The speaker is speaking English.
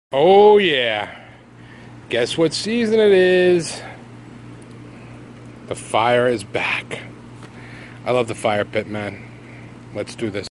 Oh yeah. Guess what season it is? The fire is back. I love the fire pit, man. Let's do this.